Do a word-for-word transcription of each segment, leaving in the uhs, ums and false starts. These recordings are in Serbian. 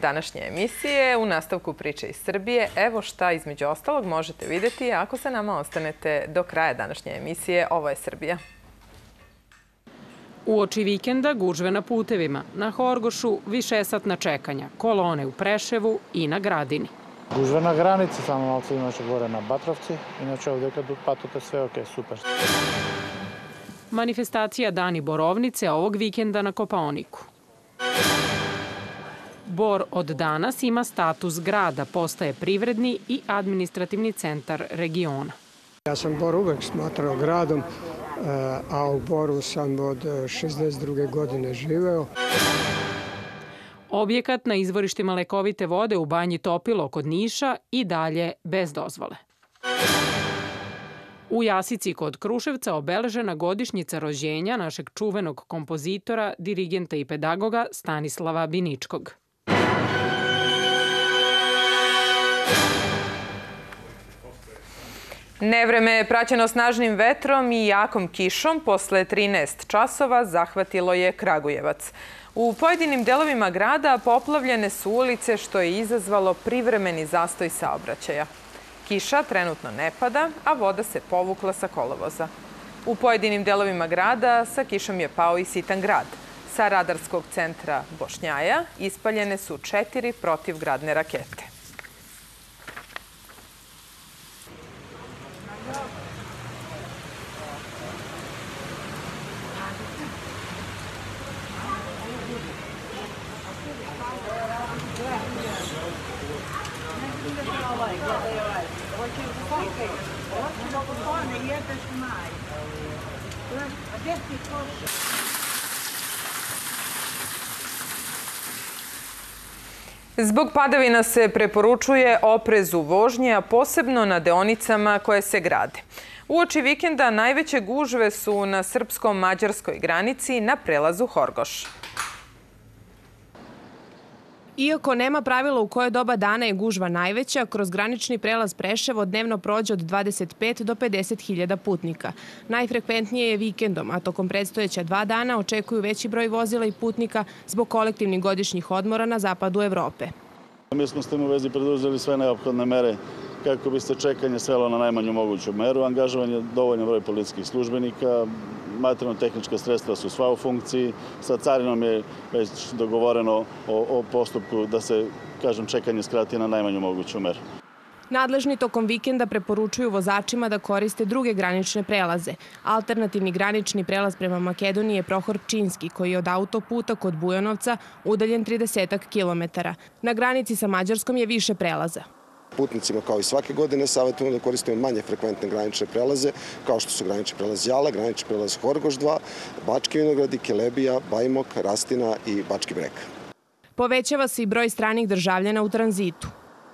današnje emisije. U nastavku priče iz Srbije, evo šta između ostalog možete vidjeti ako sa nama ostanete do kraja današnje emisije. Ovo je Srbija. Uoči vikenda gužve na putevima. Na Horgošu višesatna čekanja, kolone u Preševu i na Gradini. Gužva na granici, samo malo se inače gore na Batrovci. Inače ovdje kad patute sve ok, super. Manifestacija Dani Borovnice ovog vikenda na Kopaoniku. Bor od danas ima status grada, postaje privredni i administrativni centar regiona. Ja sam Bor uvek smatrao gradom, a u Boru sam od šezdeset druge godine živeo. Objekat na izvorištima lekovite vode u Banji Topilo kod Niša i dalje bez dozvole. U Jasici kod Kruševca obeležena godišnjica rođenja našeg čuvenog kompozitora, dirigenta i pedagoga Stanislava Biničkog. Nevreme je praćeno snažnim vetrom i jakom kišom. Posle trinaest časova zahvatilo je Kragujevac. U pojedinim delovima grada poplavljene su ulice, što je izazvalo privremeni zastoj saobraćaja. Kiša trenutno ne pada, a voda se povukla sa kolovoza. U pojedinim delovima grada sa kišom je pao i sitan grad. Sa radarskog centra Bošnjaja ispaljene su četiri protivgradne rakete. Zbog padavina se preporučuje oprez u vožnji, a posebno na deonicama koje se grade. Uoči vikenda najveće gužve su na srpsko-mađarskoj granici na prelazu Horgoš. Iako nema pravila u koje doba dana je gužva najveća, kroz granični prelaz Preševo dnevno prođe od dvadeset pet do pedeset hiljada putnika. Najfrekventnije je vikendom, a tokom predstojeća dva dana očekuju veći broj vozila i putnika zbog kolektivnih godišnjih odmora na zapadu Evrope. Mi smo s tim u vezi preduzeli sve neophodne mere kako bi se čekanje svelo na najmanju moguću meru. Angažovan je dovoljno broj policijskih službenika, materijalno-tehnička sredstva su sva u funkciji. Sa carinom je već dogovoreno o, o postupku da se, kažem, čekanje skrati na najmanju moguću meru. Nadležni tokom vikenda preporučuju vozačima da koriste druge granične prelaze. Alternativni granični prelaz prema Makedoniji je Prohor Pčinski, koji je od autoputa kod Bujanovca udaljen tridesetak kilometara. Na granici sa Mađarskom je više prelaza. Putnicima, kao i svake godine, savjetujemo da koristimo manje frekventne granične prelaze, kao što su granični prelaz Jala, granični prelaz Horgoš dva, Bački Vinogradi, Kelebija, Bajmok, Rastina i Bački Breg. Povećava se i broj stranih državljana u tranzitu.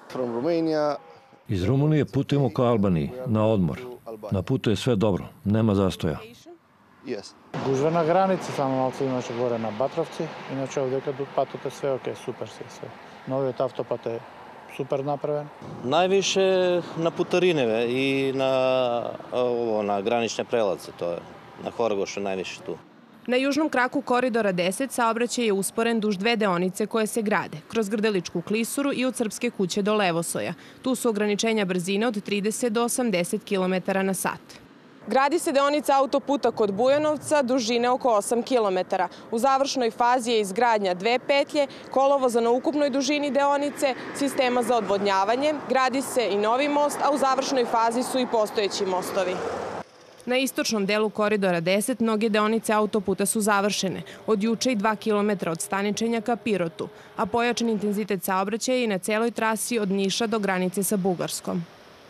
Iz Rumunije putujemo ka Albaniji, na odmor. Na putu je sve dobro, nema zastoja. Gužva na granici, samo malo se inače gore na Batrovci. Inače ovdje kad patute sve ok, super se sve. Novi autopat je super napraven. Najviše na putarineve i na, ovo, na granične prelaze, to je na Horgošu najviše tu. Na južnom kraku koridora deset saobraćaj je usporen duž dve deonice koje se grade, kroz Grdeličku klisuru i od Srpske kuće do Levosoja. Tu su ograničenja brzine od trideset do osamdeset kilometara na sat. Gradi se deonica autoputa kod Bujanovca, dužine oko osam kilometara. U završnoj fazi je izgradnja dve petlje, kolovoza na ukupnoj dužini deonice, sistema za odvodnjavanje, gradi se i novi most, a u završnoj fazi su i postojeći mostovi. Na istočnom delu koridora deset mnoge deonice autoputa su završene, od juče i dva kilometra od Staničenja ka Pirotu, a pojačan intenzitet saobraćaja je i na celoj trasi od Niša do granice sa Bugarskom.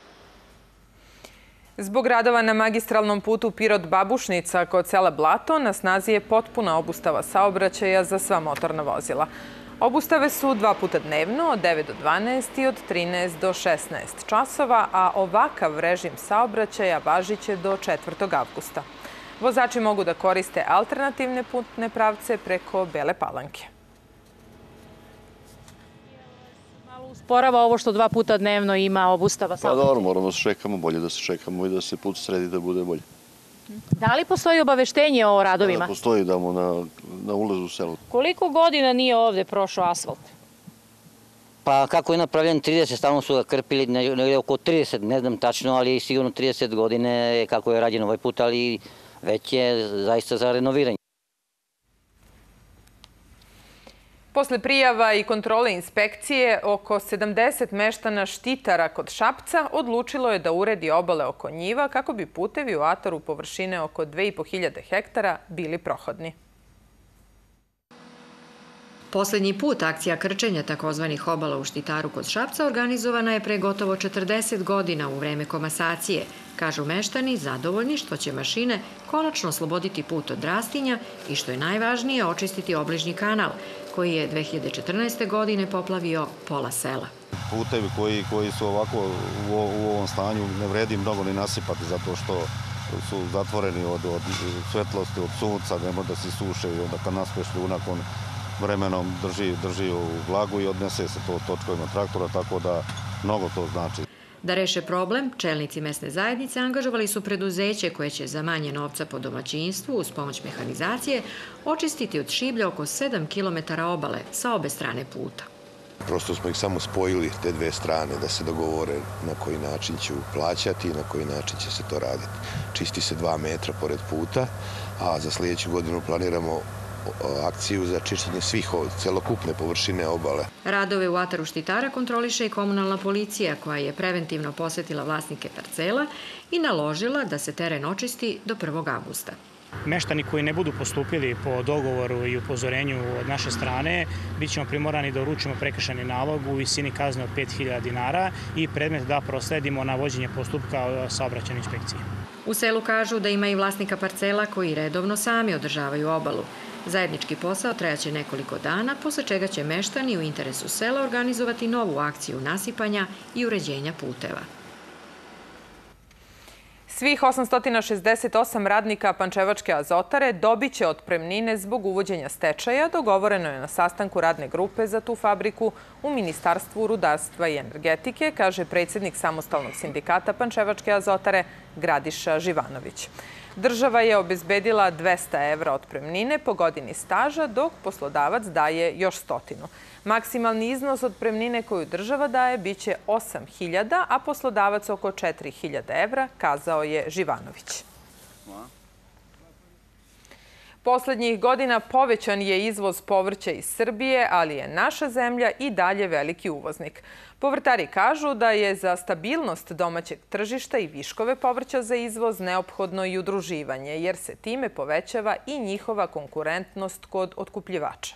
Zbog radova na magistralnom putu Pirot-Babušnica kod sela Blato na snazi je potpuna obustava saobraćaja za sva motorna vozila. Obustave su dva puta dnevno, od devet do dvanaest i od trinaest do šesnaest časova, a ovakav režim saobraćaja važiće do četvrtog avgusta. Vozači mogu da koriste alternativne putne pravce preko Bele Palanke. Usporava ovo što dva puta dnevno ima obustava saobraćaja? Pa dobro, moramo da se čekamo, bolje da se čekamo i da se put sredi da bude bolje. Da li postoji obaveštenje o radovima? Da, postoji, damo na, na ulazu u selu. Koliko godina nije ovde prošao asfalt? Pa kako je napravljen trideset, stalno su ga krpili, negdje oko trideset, ne znam tačno, ali sigurno trideset godine kako je rađen ovaj put, ali već je zaista za renoviranje. Posle prijava i kontrole inspekcije, oko sedamdeset meštana Štitara kod Šapca odlučilo je da uredi obale oko njiva kako bi putevi u ataru površine oko dve i po hiljade hektara bili prohodni. Poslednji put akcija krčenja takozvanih obala u Štitaru kod Šapca organizovana je pre gotovo četrdeset godina u vreme komasacije. Kažu meštani zadovoljni što će mašine konačno osloboditi put od rastinja i što je najvažnije očistiti obližnji kanal, koji je dve hiljade četrnaeste. godine poplavio pola sela. Putevi koji, koji su ovako u, u ovom stanju ne vredi mnogo ni nasipati zato što su zatvoreni od, od svetlosti, od sunca, ne može da se suše i onda kad naspeš šljunak on vremenom drži, drži u vlagu i odnese se to točkovima traktora, tako da mnogo to znači. Da reše problem, čelnici mesne zajednice angažovali su preduzeće koje će za manje novca po domaćinstvu uz pomoć mehanizacije očistiti od šiblja oko sedam kilometara obale sa obe strane puta. Prosto smo ih samo spojili te dve strane da se dogovore na koji način će plaćati i na koji način će se to raditi. Čisti se dva metra pored puta, a za sljedeću godinu planiramo akciju za čišćenje svih celokupne površine obale. Radove u ataru Štitara kontroliše i komunalna policija koja je preventivno posetila vlasnike parcela i naložila da se teren očisti do prvog avgusta. Meštani koji ne budu postupili po dogovoru i upozorenju od naše strane, bit ćemo primorani da uručimo prekršajni nalog u visini kazne od pet hiljada dinara i predmet da prosledimo na vođenje postupka saobraćajne inspekcije. U selu kažu da ima i vlasnika parcela koji redovno sami održavaju obalu. Zajednički posao trajaće nekoliko dana, posle čega će meštani u interesu sela organizovati novu akciju nasipanja i uređenja puteva. Svih osamsto šezdeset osam radnika Pančevačke azotare dobit će otpremnine zbog uvođenja stečaja, dogovoreno je na sastanku radne grupe za tu fabriku u Ministarstvu rudarstva i energetike, kaže predsjednik samostalnog sindikata Pančevačke azotare Gradiša Živanović. Država je obezbedila dvesta evra otpremnine po godini staža, dok poslodavac daje još stotinu. Maksimalni iznos otpremnine koju država daje biće osam hiljada, a poslodavac oko četiri hiljade evra, kazao je Živanović. Poslednjih godina povećan je izvoz povrća iz Srbije, ali je naša zemlja i dalje veliki uvoznik. Povrtari kažu da je za stabilnost domaćeg tržišta i viškove povrća za izvoz neophodno i udruživanje, jer se time povećava i njihova konkurentnost kod otkupljivača.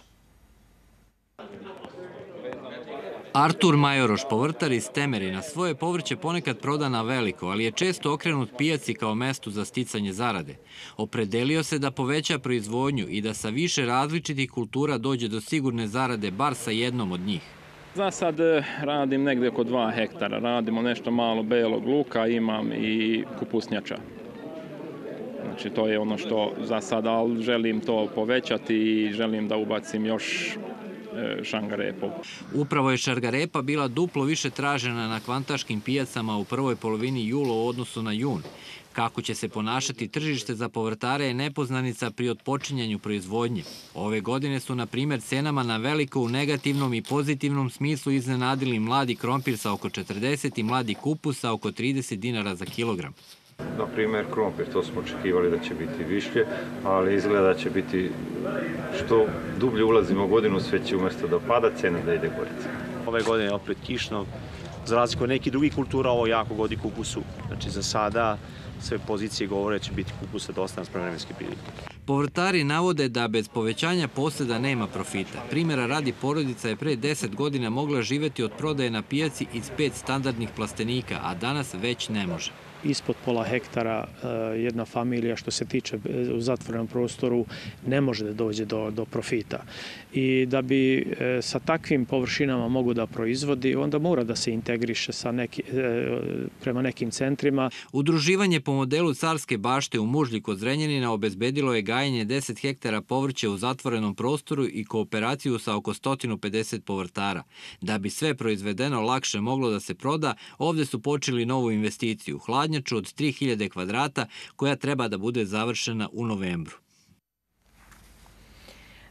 Artur Majoroš, povrtar iz Temerina, svoje povrće ponekad proda na veliko, ali je često okrenut pijaci kao mestu za sticanje zarade. Opredelio se da poveća proizvodnju i da sa više različitih kultura dođe do sigurne zarade, bar sa jednom od njih. Za sad radim negde oko dva hektara. Radimo nešto malo belog luka, imam i kupusnjača. Znači, to je ono što za sad, ali želim to povećati i želim da ubacim još šargarepu. Upravo je šargarepa bila duplo više tražena na kvantaškim pijacama u prvoj polovini jula u odnosu na jun. Kako će se ponašati tržište za povrtare je nepoznanica pri otpočinjanju proizvodnje. Ove godine su, na primjer, cenama na veliko u negativnom i pozitivnom smislu iznenadili mladi krompir sa oko četrdeset i mladi kupus sa oko trideset dinara za kilogram. Na primjer, krompir, to smo očekivali da će biti više, ali izgleda da će biti što dublje ulazimo u godinu, sve će umjesto da pada cena da ide gore. Ove godine je opet kišno, za razliku od nekih drugih kultura, ovo jako godi kupusu. Znači, za sada sve pozicije govore da će biti kupusa dosta na vremenski period. Povrtari navode da bez povećanja poseda nema profita. Primjera radi, porodica je pre deset godina mogla živeti od prodaje na pijaci iz pet standardnih plastenika, a danas već ne može. Ispod pola hektara jedna familija što se tiče u zatvorenom prostoru ne može da dođe do, do profita. I da bi sa takvim površinama mogu da proizvodi, onda mora da se integriše sa neki, prema nekim centrima. Udruživanje po modelu Carske bašte u Mužlji kod Zrenjanina obezbedilo je gajenje deset hektara povrća u zatvorenom prostoru i kooperaciju sa oko sto pedeset povrtara. Da bi sve proizvedeno lakše moglo da se proda, ovde su počeli novu investiciju, hladnjaču od tri hiljade kvadrata koja treba da bude završena u novembru.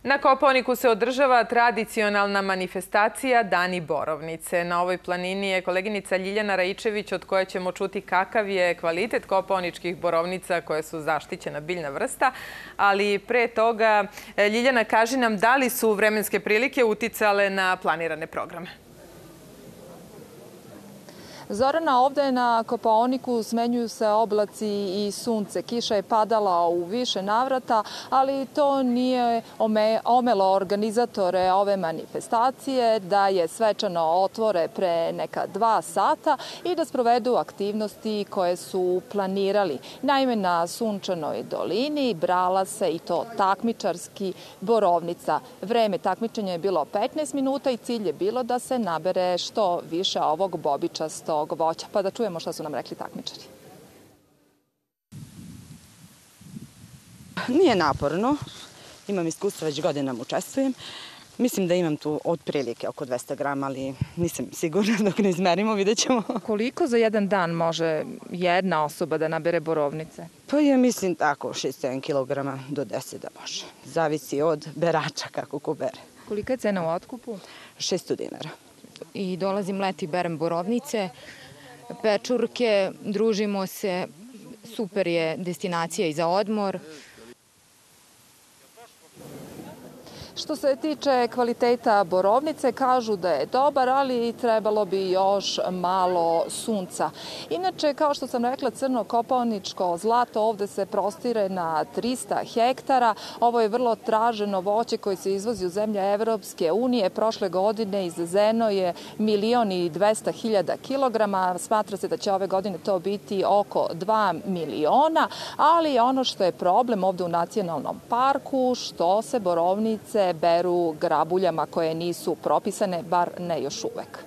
Na Kopaoniku se održava tradicionalna manifestacija Dani Borovnice. Na ovoj planini je koleginica Ljiljana Raičević, od koje ćemo čuti kakav je kvalitet kopaoničkih borovnica koje su zaštićena biljna vrsta. Ali pre toga, Ljiljana, kaži nam da li su vremenske prilike uticale na planirane programe? Zorana, ovde na Kopaoniku smenjuju se oblaci i sunce. Kiša je padala u više navrata, ali to nije omelo organizatore ove manifestacije da je svečano otvore pre neka dva sata i da sprovedu aktivnosti koje su planirali. Naime, na Sunčanoj dolini brala se i to takmičarski borovnica. Vreme takmičenja je bilo petnaest minuta i cilj je bilo da se nabere što više ovog bobičastog voća. Pa da čujemo šta su nam rekli takmičari. Nije naporno. Imam iskustva, već godinama učestvujem. Mislim da imam tu otprilike oko dvesta grama, ali nisam sigurna dok ne izmerimo, vidjet ćemo. Koliko za jedan dan može jedna osoba da nabere borovnice? Pa ja mislim tako, šest sedam kilograma do deset da može. Zavisi od berača kako ko bere. Kolika je cena u otkupu? šesto dinara. I dolazim leti, berem borovnice, pečurke, družimo se, super je destinacija i za odmor. Što se tiče kvaliteta borovnice, kažu da je dobar, ali trebalo bi još malo sunca. Inače, kao što sam rekla, crno kopaoničko zlato ovde se prostire na trista hektara. Ovo je vrlo traženo voće koje se izvozi u zemlje Evropske unije. Prošle godine izvezeno je milion i dvesta hiljada kilograma. Smatra se da će ove godine to biti oko dva miliona, ali ono što je problem ovde u nacionalnom parku, što se borovnice beru grabuljama koje nisu propisane, bar ne još uvek.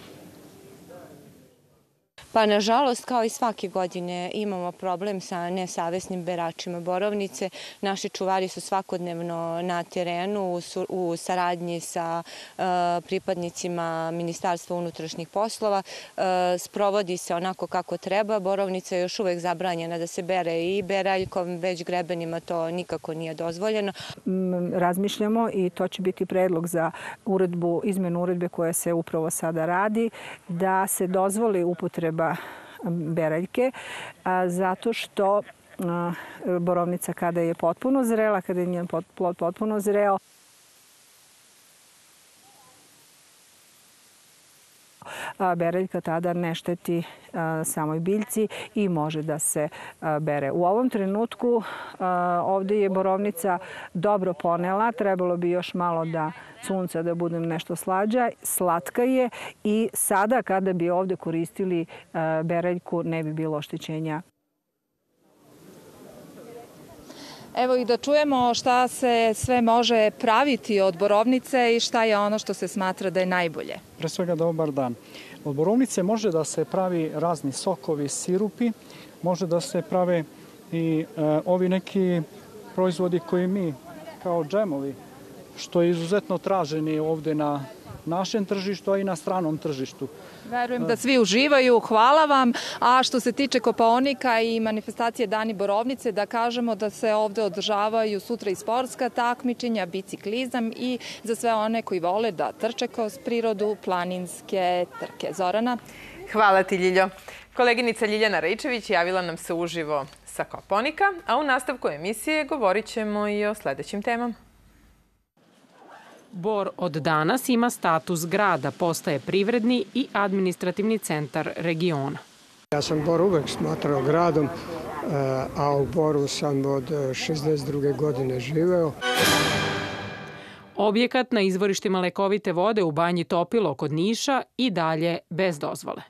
Pa nažalost, kao i svake godine, imamo problem sa nesavesnim beračima borovnice. Naši čuvari su svakodnevno na terenu u saradnji sa pripadnicima Ministarstva unutrašnjih poslova. Sprovodi se onako kako treba. Borovnica je još uvek zabranjena da se bere i beraljkom, već grebenima to nikako nije dozvoljeno. Razmišljamo i to će biti predlog za uredbu, izmenu uredbe koja se upravo sada radi, da se dozvoli upotreba beraljke, zato što borovnica kada je potpuno zrela, kada je njen plod potpuno zreo, beraljka tada ne šteti samoj biljci i može da se bere. U ovom trenutku ovde je borovnica dobro ponela, trebalo bi još malo da sunca da bude nešto slađa, slatka je i sada kada bi ovde koristili beraljku ne bi bilo oštećenja. Evo i da čujemo šta se sve može praviti od borovnice i šta je ono što se smatra da je najbolje. Pre svega dobar dan. Od borovnice može da se pravi razni sokovi, sirupi, može da se prave i ovi neki proizvodi koji mi kao džemovi, što je izuzetno traženi ovde na našem tržištu, a i na stranom tržištu. Verujem da svi uživaju, hvala vam. A što se tiče Kopaonika i manifestacije Dani Borovnice, da kažemo da se ovde održavaju sutra i sportska takmičenja, biciklizam i za sve one koji vole da trče kroz prirodu, planinske trke. Zorana? Hvala ti, Ljiljo. Koleginica Ljiljana Raičević javila nam se uživo sa Kopaonika, a u nastavku emisije govorit ćemo i o sledećim temama. Bor od danas ima status grada, postaje privredni i administrativni centar regiona. Ja sam Bor uvek smatrao gradom, a u Boru sam od šezdeset druge godine živeo. Objekat na izvorištima lekovite vode u Banji Topilo kod Niša i dalje bez dozvole.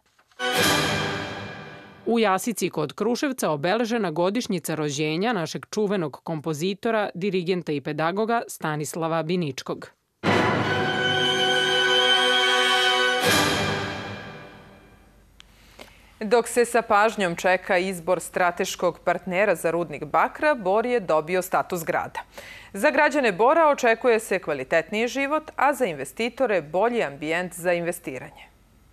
U Jasici kod Kruševca obeležena godišnjica rođenja našeg čuvenog kompozitora, dirigenta i pedagoga Stanislava Biničkog. Dok se sa pažnjom čeka izbor strateškog partnera za rudnik bakra, Bor je dobio status grada. Za građane Bora očekuje se kvalitetniji život, a za investitore bolji ambijent za investiranje.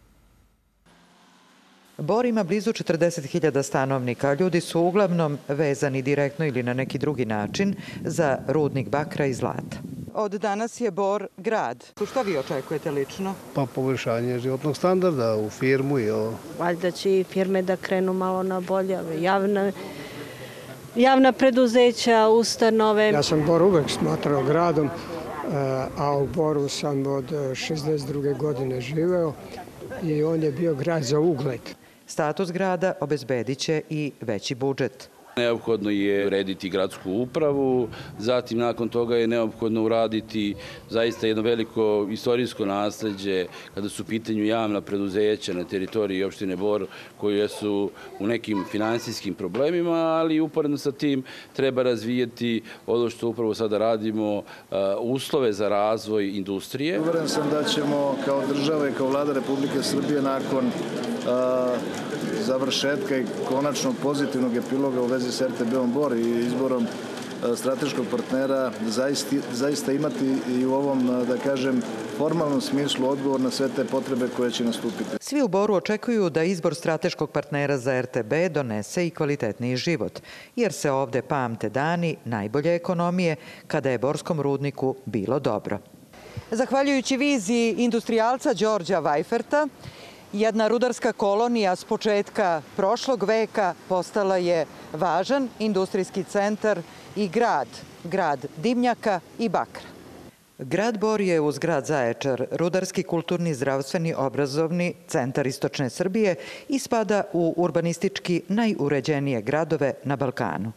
Bor ima blizu četrdeset hiljada stanovnika. Ljudi su uglavnom vezani direktno ili na neki drugi način za rudnik bakra i zlata. od danas je Bor grad. Što vi očekujete lično? Pa poboljšanje životnog standarda u firmu i ovo. Valjda će i firme da krenu malo na bolje, javna, javna preduzeća, ustanove. Ja sam Bor uvek smatrao gradom, a u Boru sam od šezdeset druge godine živeo i on je bio grad za ugled. Status grada obezbedit će i veći budžet. Neophodno je urediti gradsku upravu, zatim nakon toga je neophodno uraditi zaista jedno veliko istorijsko nasleđe kada su u pitanju javna preduzeća na teritoriji opštine Bor koje su u nekim finansijskim problemima, ali uporedno sa tim treba razvijeti ono što upravo sada radimo, uslove za razvoj industrije. Uveren sam da ćemo kao država i kao vlada Republike Srbije nakon završetka i konačnog pozitivnog epiloga u vezi s er te be-om Bor i izborom strateškog partnera zaista imati i u ovom, da kažem, formalnom smislu odgovor na sve te potrebe koje će nastupiti. Svi u Boru očekuju da izbor strateškog partnera za er te be donese i kvalitetniji život, jer se ovde pamte dani najbolje ekonomije kada je borskom rudniku bilo dobro. Zahvaljujući viziji industrijalca Đorđa Vajferta, jedna rudarska kolonija s početka prošlog veka postala je važan industrijski centar i grad, grad dimnjaka i bakra. Grad Bor je uz grad Zaječar rudarski, kulturni, zdravstveni, obrazovni centar istočne Srbije i spada u urbanistički najuređenije gradove na Balkanu.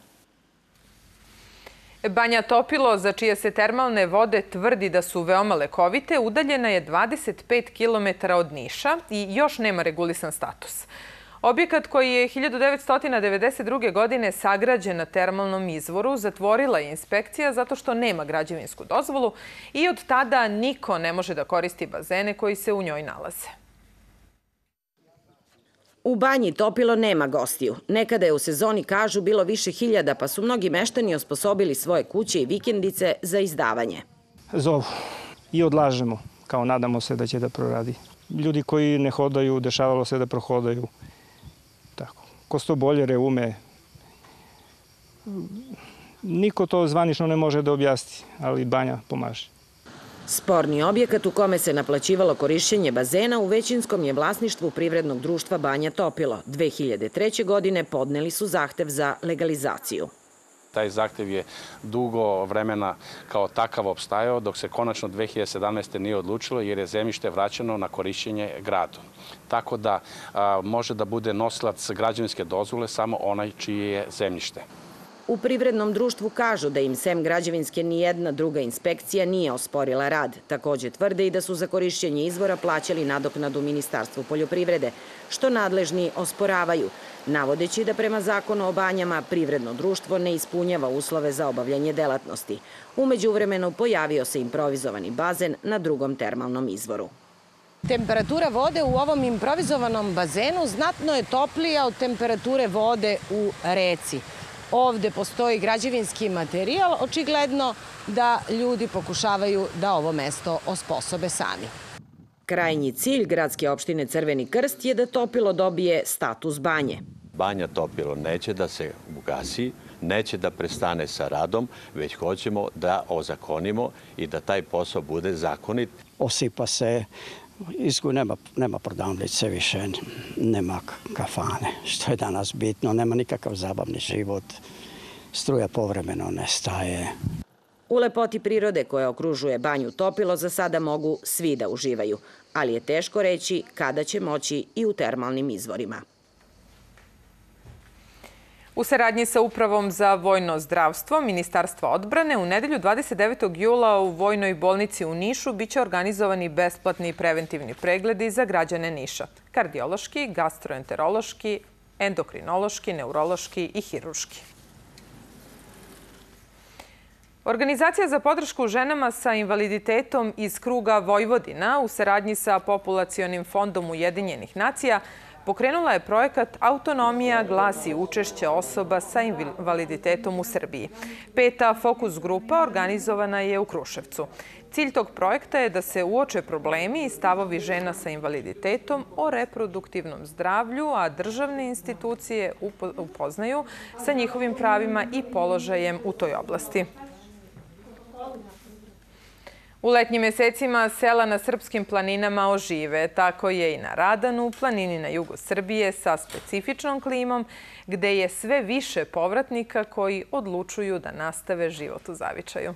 Banja Topilo, za čije se termalne vode tvrdi da su veoma lekovite, udaljena je dvadeset pet kilometara od Niša i još nema regulisan status. Objekat koji je hiljadu devetsto devedeset druge. godine sagrađen na termalnom izvoru zatvorila je inspekcija zato što nema građevinsku dozvolu i od tada niko ne može da koristi bazene koji se u njoj nalaze. U Banji Topilo nema gostiju. Nekada je u sezoni, kažu, bilo više hiljada, pa su mnogi meštani osposobili svoje kuće i vikendice za izdavanje. Zovu i odlažemo, kao nadamo se da će da proradi. Ljudi koji ne hodaju, dešavalo se da prohodaju. Tako. Kostoboljere ume. Niko to zvanično ne može da objasni, ali Banja pomaže. Sporni objekat u kome se naplaćivalo korišćenje bazena u većinskom je vlasništvu privrednog društva Banja Topilo. dve hiljade treće. godine podneli su zahtev za legalizaciju. Taj zahtev je dugo vremena kao takav opstajao, dok se konačno dve hiljade sedamnaeste. nije odlučilo jer je zemljište vraćeno na korišćenje gradu. Tako da može da bude nosilac građevinske dozvole samo onaj čije je zemljište. U privrednom društvu kažu da im sem građevinske nijedna druga inspekcija nije osporila rad. Takođe tvrde i da su za korišćenje izvora plaćali nadoknadu Ministarstvu poljoprivrede, što nadležni osporavaju, navodeći da prema zakonu o banjama privredno društvo ne ispunjava uslove za obavljanje delatnosti. U međuvremenu pojavio se improvizovani bazen na drugom termalnom izvoru. Temperatura vode u ovom improvizovanom bazenu znatno je toplija od temperature vode u reci. Ovde postoji građevinski materijal, očigledno da ljudi pokušavaju da ovo mesto osposobe sami. Krajnji cilj gradske opštine Crveni Krst je da Topilo dobije status banje. Banja Topilo neće da se ugasi, neće da prestane sa radom, već hoćemo da ozakonimo i da taj posao bude zakonit. Osipa se, izgu nema, nema prodavnice više, nema kafane, što je danas bitno, nema nikakav zabavni život, struja povremeno nestaje. U lepoti prirode koja okružuje Banju Topilo za sada mogu svi da uživaju, ali je teško reći kada će moći i u termalnim izvorima. U saradnji sa Upravom za vojno zdravstvo Ministarstva odbrane u nedelju dvadeset devetog jula u Vojnoj bolnici u Nišu biće organizovani besplatni preventivni pregledi za građane Niša. Kardiološki, gastroenterološki, endokrinološki, neurološki i hirurški. Organizacija za podršku ženama sa invaliditetom iz kruga Vojvodina u saradnji sa Populacionim fondom Ujedinjenih nacija pokrenula je projekat Autonomija, glas i učešće osoba sa invaliditetom u Srbiji. Peta fokus grupa organizovana je u Kruševcu. Cilj tog projekta je da se uoče problemi i stavovi žena sa invaliditetom o reproduktivnom zdravlju, a državne institucije upoznaju sa njihovim pravima i položajem u toj oblasti. U letnjim mesecima sela na srpskim planinama ožive. Tako je i na Radanu, planini na jugu Srbije sa specifičnom klimom, gde je sve više povratnika koji odlučuju da nastave život u zavičaju.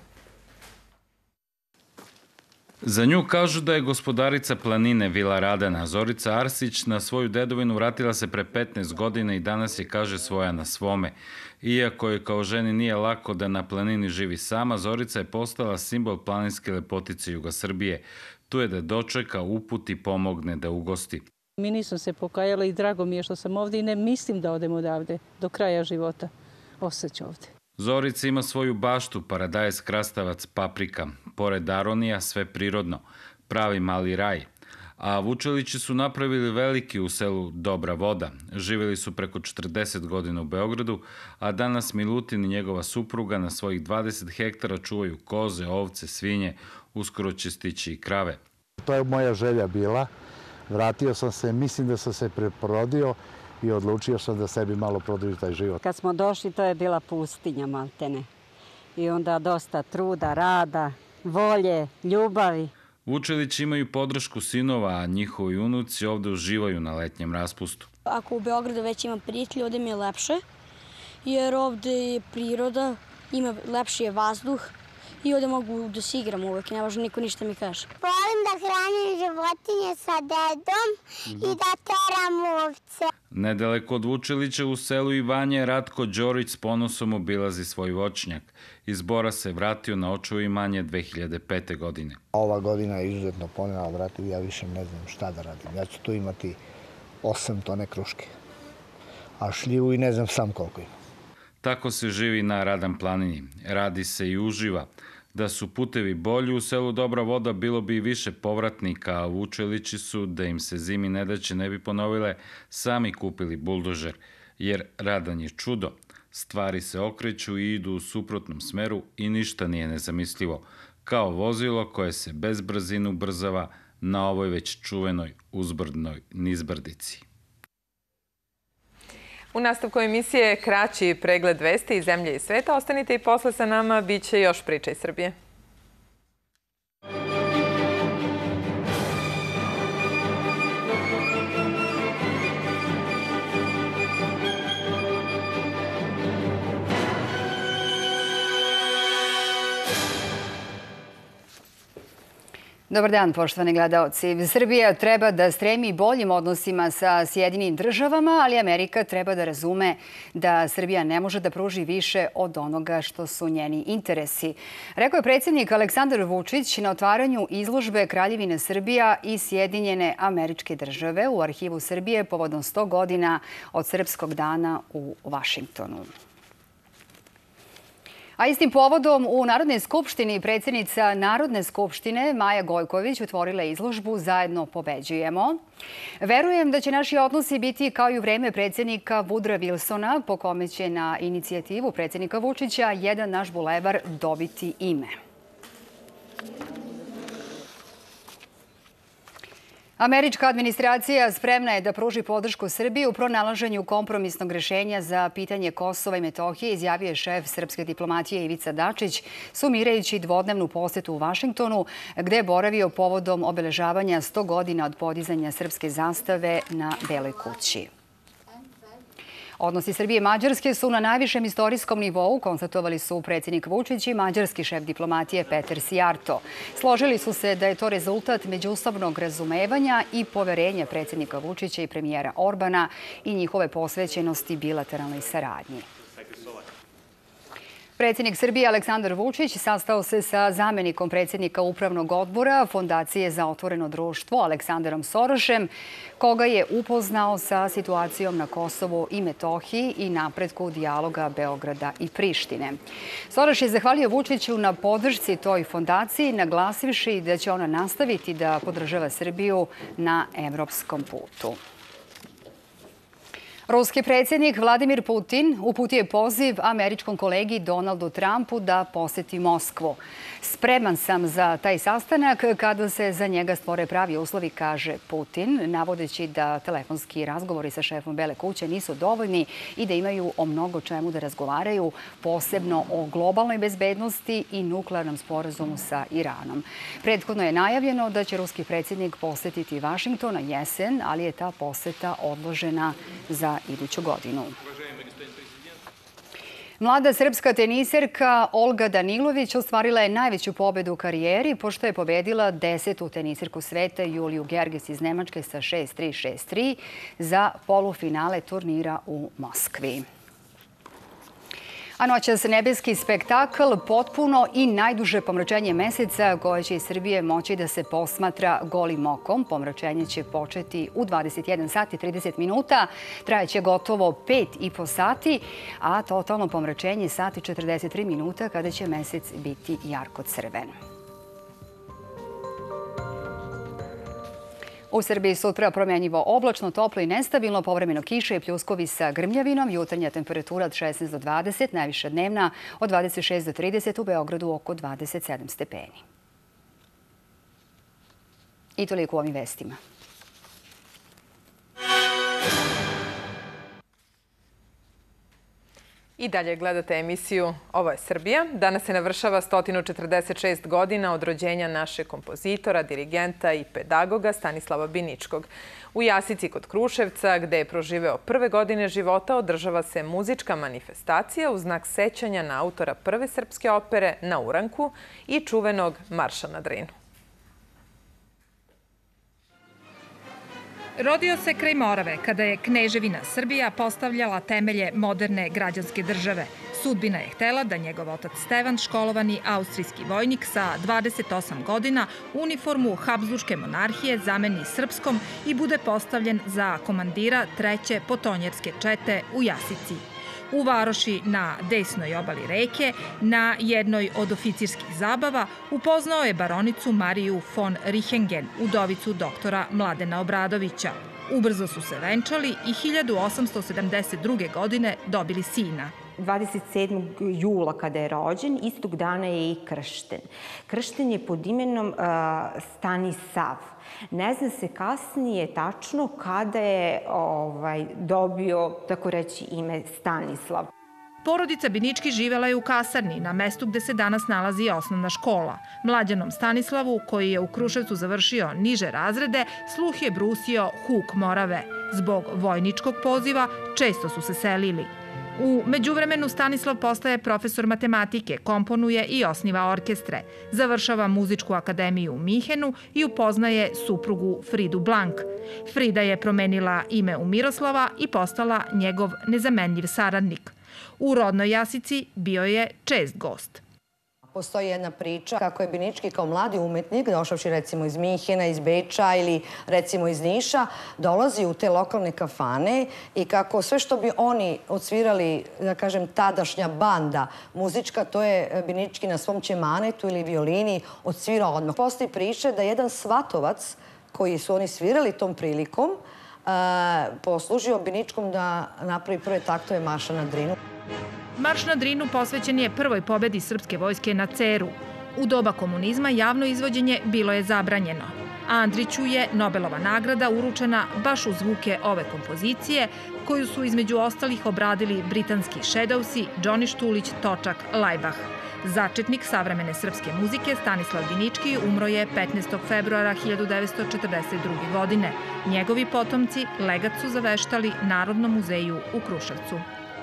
Za nju kažu da je gospodarica planine Vila Radana. Zorica Arsić na svoju dedovinu vratila se pre petnaest godina i danas je, kaže, svoja na svome. Iako je kao ženi nije lako da na planini živi sama, Zorica je postala simbol planinske lepotice juga Srbije. Tu je da dočeka, uputi, pomogne, da ugosti. Mi nisam se pokajala i drago mi je što sam ovdje i ne mislim da odem odavde do kraja života. Ostaću ovdje. Zorica ima svoju baštu, paradajz, krastavac, paprika. Pored aronija, sve prirodno. Pravi mali raj. A Vučelići su napravili veliki u selu Dobra voda. Živjeli su preko četrdeset godina u Beogradu, a danas Milutin i njegova supruga na svojih dvadeset hektara čuvaju koze, ovce, svinje, uskoro će stići i krave. To je moja želja bila. Vratio sam se, mislim da sam se preporodio i odlučio sam da sebi malo produžim taj život. Kad smo došli, to je bila pustinja maltene. I onda dosta truda, rada, volje, ljubavi. Vučelići imaju podršku sinova, a njihovi unuci ovde uživaju na letnjem raspustu. Ako u Beogradu već imam prijatelje, ovde mi je lepše, jer ovde je priroda, ima lepši je vazduh i ovde mogu da se igram uvek, ne može niko ništa mi kaže. Volim da hranim životinje sa dedom i da teram ovce. Nedaleko od Vučelića u selu Ivanje, Ratko Đorić s ponosom obilazi svoj voćnjak. Iz Bora se vratio na očuvo imanje dve hiljade pete. godine. Ova godina je izuzetno ponela, vrati, ja više ne znam šta da radim. Ja ću tu imati osam tone kruške, a šljivu i ne znam sam koliko ima. Tako se živi na Radan planini. Radi se i uživa. Da su putevi bolji u selu Dobra voda, bilo bi i više povratnika, a Vučelići su, da im se zimi nedaće ne bi ponovile, sami kupili buldožer. Jer Radan je čudo. Stvari se okreću i idu u suprotnom smeru i ništa nije nezamislivo. Kao vozilo koje se bez brzine ubrzava na ovoj već čuvenoj uzbrdnoj nizbrdici. U nastavku emisije kraći pregled vesti iz zemlje i sveta. Ostanite i posle sa nama, bit će još priča iz Srbije. Dobar dan, poštovani gledaoci. Srbija treba da stremi boljim odnosima sa Sjedinim državama, ali Amerika treba da razume da Srbija ne može da pruži više od onoga što su njeni interesi. Rekao je predsjednik Aleksandar Vučić na otvaranju izložbe Kraljevine Srbija i Sjedinjene Američke Države u Arhivu Srbije povodom sto godina od Srpskog dana u Vašingtonu. A istim povodom u Narodnoj skupštini predsjednica Narodne skupštine Maja Gojković otvorila izložbu Zajedno pobeđujemo. Verujem da će naši odnosi biti kao i u vreme predsjednika Woodrowa Wilsona, po kome će na inicijativu predsjednika Vučića jedan naš bulevar dobiti ime. Američka administracija spremna je da pruži podršku Srbiji u pronalaženju kompromisnog rešenja za pitanje Kosova i Metohije, izjavio je šef srpske diplomatije Ivica Dačić, sumirajući dvodnevnu posetu u Vašingtonu, gde je boravio povodom obeležavanja sto godina od podizanja srpske zastave na Beloj kući. Odnosi Srbije i Mađarske su na najvišem istorijskom nivou, konstatovali su predsjednik Vučić i mađarski šef diplomatije Peter Sijarto. Složili su se da je to rezultat međusobnog razumevanja i poverenja predsjednika Vučića i premijera Orbana i njihove posvećenosti bilateralnoj saradnji. Predsjednik Srbije Aleksandar Vučić sastao se sa zamjenikom predsjednika Upravnog odbora Fondacije za otvoreno društvo Aleksandarom Sorošem, koga je upoznao sa situacijom na Kosovu i Metohiji i napretku dijaloga Beograda i Prištine. Soroš je zahvalio Vučiću na podršci toj fondaciji, naglasivši da će ona nastaviti da podržava Srbiju na evropskom putu. Ruski predsjednik Vladimir Putin uputio je poziv američkom kolegi Donaldu Trumpu da poseti Moskvu. Spreman sam za taj sastanak kada se za njega stvore pravi uslovi, kaže Putin, navodeći da telefonski razgovori sa šefom Bele kuće nisu dovoljni i da imaju o mnogo čemu da razgovaraju, posebno o globalnoj bezbednosti i nuklearnom sporazumu sa Iranom. Prethodno je najavljeno da će ruski predsjednik posetiti Vašington na jesen, ali je ta poseta odložena za iduću godinu. Mlada srpska teniserka Olga Danilović ostvarila je najveću pobedu u karijeri pošto je pobedila desetu teniserku sveta Juliju Gerges iz Nemačke sa šest tri šest tri za polufinale turnira u Moskvi. A noćas nebeski spektakl, potpuno i najduže pomračenje meseca koje će iz Srbije moći da se posmatra golim okom. Pomračenje će početi u dvadeset jedan sat i trideset minuta, trajaće gotovo pet i po sati, a totalno pomračenje sat i četrdeset tri minuta kada će mesec biti jarko crven. U Srbiji sutra promjenjivo oblačno, toplo i nestabilno, povremeno kiše i pljuskovi sa grmljavinom, jutarnja temperatura od šesnaest do dvadeset, najviša dnevna od dvadeset šest do trideset, u Beogradu oko dvadeset sedam stepeni. I toliko u ovim vestima. I dalje gledate emisiju Ovo je Srbija. Danas se navršava sto četrdeset šest godina od rođenja našeg kompozitora, dirigenta i pedagoga Stanislava Biničkog. U Jasici kod Kruševca, gde je proživeo prve godine života, održava se muzička manifestacija u znak sećanja na autora prve srpske opere Na uranku i čuvenog Marša na Drinu. Rodio se kraj Morave, kada je Kneževina Srbija postavljala temelje moderne građanske države. Sudbina je htela da njegov otac Stevan, školovani austrijski vojnik sa dvadeset osam godina, uniformu Habsburške monarhije zameni srpskom i bude postavljen za komandira treće potonjerske čete u Jasici. U varoši na desnoj obali reke, na jednoj od oficirskih zabava, upoznao je baronicu Mariju von Richtingen, udovicu doktora Mladena Obradovića. Ubrzo su se venčali i hiljadu osamsto sedamdeset druge. godine dobili sina. dvadeset sedmog jula kada je rođen, istog dana je i kršten. Kršten je pod imenom Stanisav. Ne zna se kasnije tačno kada je dobio, tako reći, ime Stanislav. Porodica Binički živela je u kasarni, na mestu gde se danas nalazi osnovna škola. Mlađanom Stanislavu, koji je u Kruševcu završio niže razrede, sluh je brusio huk Morave. Zbog vojničkog poziva često su se selili. U međuvremenu Stanislav postaje profesor matematike, komponuje i osniva orkestre. Završava muzičku akademiju u Minhenu i upoznaje suprugu Fridu Blank. Frida je promenila ime u Miroslava i postala njegov nezamenljiv saradnik. U rodnoj Jasici bio je čest gost. Postoji jedna priča kako je Binički kao mladi umetnik, došavši recimo iz Minhena, iz Beča ili recimo iz Niša, dolazi u te lokalne kafane i kako sve što bi oni odsvirali, da kažem, tadašnja banda muzička, to je Binički na svom ćemanetu ili violini odsvirao odmah. Postoji priča da jedan svatovac koji su oni svirali tom prilikom poslužio Biničkom da napravi prve taktove Marša na Drinu. Marš na Drinu posvećen je prvoj pobedi srpske vojske na Ceru. U doba komunizma javno izvođenje bilo je zabranjeno. Andriću je Nobelova nagrada uručena baš u zvuke ove kompozicije, koju su između ostalih obradili britanski Shadowsi, Johnny Štulić, Točak, Laibach. Začetnik savremene srpske muzike Stanislav Binički umro je petnaestog februara hiljadu devetsto četrdeset druge. godine. Njegovi potomci legat su zaveštali Narodnom muzeju u Kruševcu.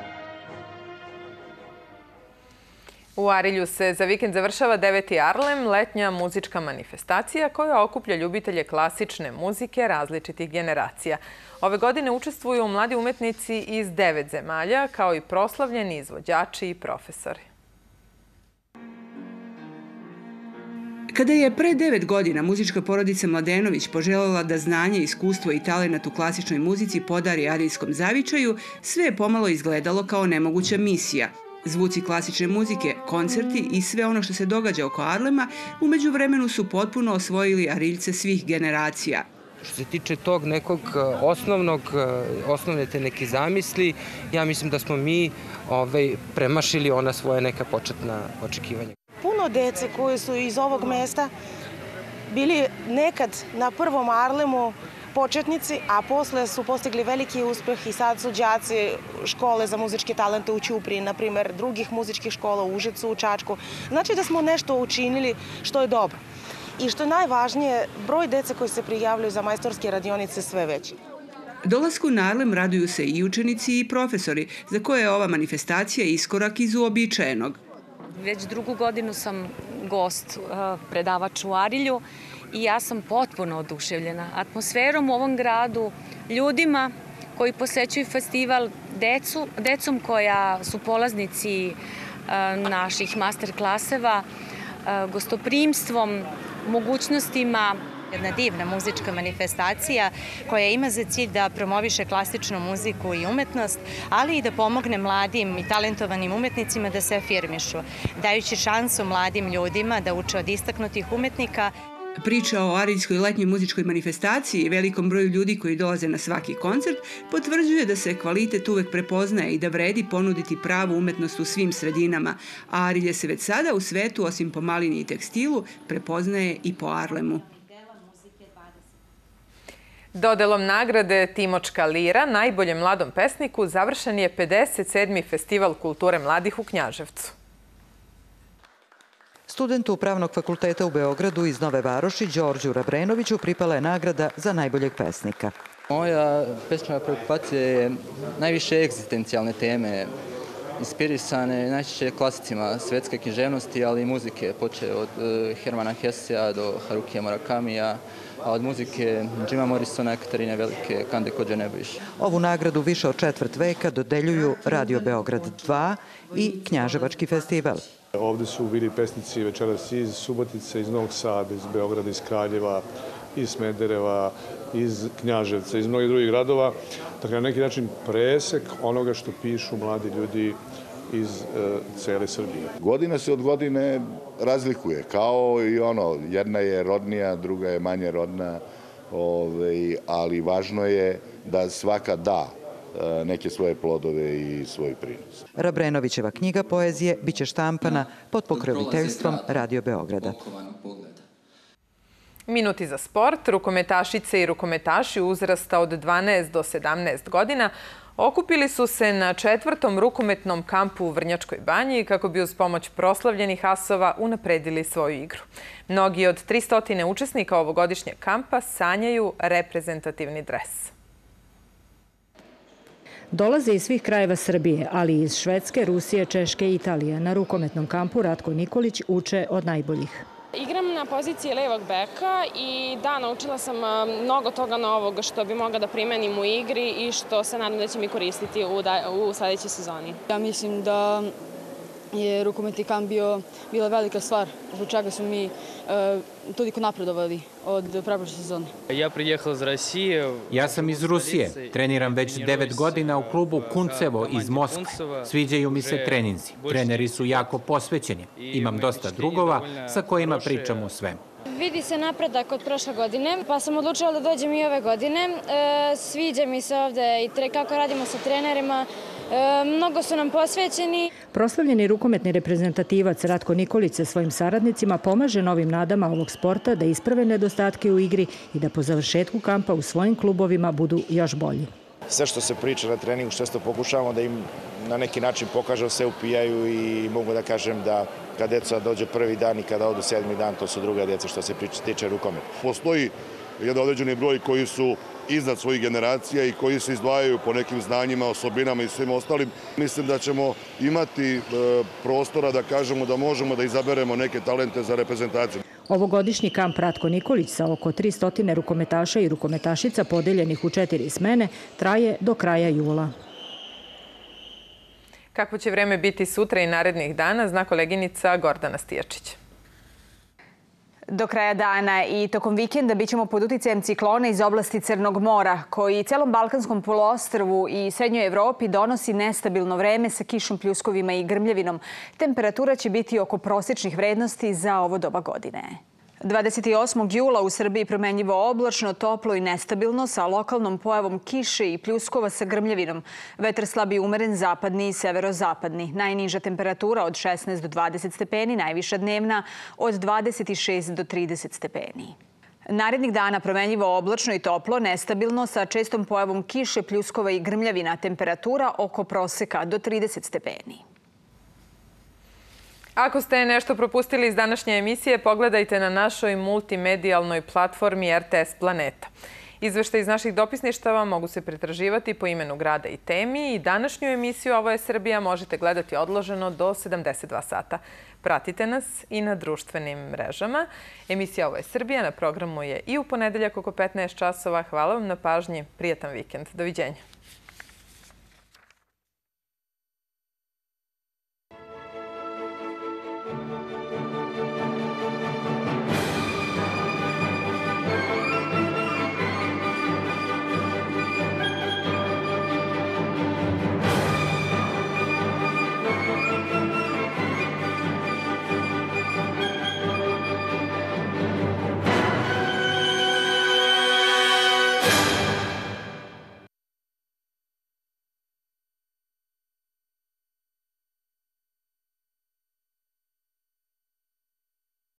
U Arilju se za vikend završava deveti Arlem, letnja muzička manifestacija koja okuplja ljubitelje klasične muzike različitih generacija. Ove godine učestvuju mladi umetnici iz devet zemalja, kao i proslavljeni izvođači i profesori. Kada je pre devet godina muzička porodica Mladenović poželjela da znanje, iskustvo i talenat u klasičnoj muzici podari arijskom zavičaju, sve je pomalo izgledalo kao nemoguća misija. Zvuci klasične muzike, koncerti i sve ono što se događa oko Arlema umeđu vremenu su potpuno osvojili Ariljce svih generacija. Što se tiče tog nekog osnovnog, osnovne te neke zamisli, ja mislim da smo mi premašili ona svoje neka početna očekivanja. Puno dece koji su iz ovog mesta bili nekad na prvom Arlemu početnici, a posle su postigli veliki uspeh i sad su đaci škole za muzičke talente u Ćupriji, na primer, drugih muzičkih škola u Užicu, u Čačku. Znači da smo nešto učinili što je dobro. I što je najvažnije, broj dece koji se prijavljaju za majstorske radionice sve veći. Dolasku na Arlem raduju se i učenici i profesori, za koje je ova manifestacija iskorak iz uobičajenog. Već drugu godinu sam gost, predavač u Arilju i ja sam potpuno oduševljena atmosferom u ovom gradu, ljudima koji posećuju festival, decom koja su polaznici naših master klaseva, gostoprimstvom, mogućnostima. Jedna divna muzička manifestacija koja ima za cilj da promoviše klasičnu muziku i umetnost, ali i da pomogne mladim i talentovanim umetnicima da se afirmišu, dajući šansu mladim ljudima da uče od istaknutih umetnika. Priča o Ariljskoj letnjoj muzičkoj manifestaciji i velikom broju ljudi koji dolaze na svaki koncert potvrđuje da se kvalitet uvek prepoznaje i da vredi ponuditi pravu umetnost u svim sredinama, a Arilje se već sada u svetu, osim po malini i tekstilu, prepoznaje i po Arlemu. Dodelom nagrade Timočka lira najboljem mladom pesniku završen je pedeset sedmi Festival kulture mladih u Knjaževcu. Studentu Pravnog fakulteta u Beogradu iz Nove Varoši, Đorđu Rabrenoviću, pripala je nagrada za najboljeg pesnika. Moja pesnička preokupacija je najviše egzistencijalne teme, inspirisane najčešće klasicima svetske književnosti, ali i muzike, počev od Hermana Hessea do Harukija Murakamija, a od muzike Jima Morrisona, Katarine Velike, Kande Kođe-Nebojš. Ovu nagradu više od četvrt veka dodeljuju Radio Beograd dva i Knjaževački festival. Ovde su bili pesnici večeras iz Subotice, iz Novog Sada, iz Beograda, iz Kraljeva, iz Smedereva, iz Knjaževca, iz mnogih drugih gradova. Dakle, na neki način presek onoga što pišu mladi ljudi iz cele Srbije. Godina se od godine razlikuje, kao i ono, jedna je rodnija, druga je manje rodna, ali važno je da svaka da neke svoje plodove i svoj prinos. Rabrenovićeva knjiga poezije biće štampana pod pokroviteljstvom Radio Beograda. Minuti za sport. Rukometašice i rukometaši uzrasta od dvanaest do sedamnaest godina okupili su se na četvrtom rukometnom kampu u Vrnjačkoj banji kako bi uz pomoć proslavljenih asova unapredili svoju igru. Mnogi od tristo učesnika ovogodišnjeg kampa sanjaju reprezentativni dres. Dolaze iz svih krajeva Srbije, ali i iz Švedske, Rusije, Češke i Italije. Na rukometnom kampu Ratko Nikolić uče od najboljih. Igram na poziciji levog beka i da, naučila sam mnogo toga novog što bi mogla da primenim u igri i što se nadam da će mi koristiti u sledećoj sezoni. Ja mislim da je rukometni kamp bila velika stvar, zbog čega smo mi toliko napredovali od preprošle sezone. Ja prijehao iz Rusije. Ja sam iz Rusije. Treniram već devet godina u klubu Kuncevo iz Moskve. Sviđaju mi se treninzi. Treneri su jako posvećeni. Imam dosta drugova sa kojima pričam o svemu. Vidi se napredak od prošle godine, pa sam odlučila da dođem i ove godine. Sviđa mi se ovde i kako radimo sa trenerima. Mnogo su nam posvećeni. Proslavljeni rukometni reprezentativac Ratko Nikolić sa svojim saradnicima pomaže novim nadama ovog sporta da isprave nedostatke u igri i da po završetku kampa u svojim klubovima budu još bolji. Sve što se priča na treningu, često pokušavamo da im na neki način pokažemo, sve upijaju i mogu da kažem da kad deca dođe prvi dan i kada odu sedmi dan, to su druga deca što se tiče rukometa. Postoji jedan određeni broj koji su iznad svojih generacija i koji se izdvajaju po nekim znanjima, osobinama i svim ostalim. Mislim da ćemo imati prostora da kažemo da možemo da izaberemo neke talente za reprezentaciju. Ovogodišnji kamp Ratko Nikolić sa oko tristo rukometaša i rukometašica podeljenih u četiri smene traje do kraja jula. Kako će vreme biti sutra i narednih dana, zna koleginica Gordana Stijačić. Do kraja dana i tokom vikenda bit ćemo pod uticajem ciklona iz oblasti Crnog mora, koji celom Balkanskom poluostrvu i Srednjoj Evropi donosi nestabilno vreme sa kišom, pljuskovima i grmljavinom. Temperatura će biti oko prosečnih vrednosti za ovo doba godine. dvadeset osmog jula u Srbiji promenljivo oblačno, toplo i nestabilno sa lokalnom pojavom kiše i pljuskova sa grmljavinom. Vetar slab i umeren zapadni i severozapadni. Najniža temperatura od šesnaest do dvadeset stepeni, najviša dnevna od dvadeset šest do trideset stepeni. Narednih dana promenljivo oblačno i toplo, nestabilno sa čestom pojavom kiše, pljuskova i grmljavina. Temperatura oko proseka do trideset stepeni. Ako ste nešto propustili iz današnje emisije, pogledajte na našoj multimedijalnoj platformi R T S Planeta. Izveštaje iz naših dopisništava mogu se pretraživati po imenu grada i temi i današnju emisiju Ovo je Srbija možete gledati odloženo do sedamdeset dva sata. Pratite nas i na društvenim mrežama. Emisija Ovo je Srbija na programu je i u ponedeljak oko petnaest časova. Hvala vam na pažnji. Prijatan vikend. Doviđenja.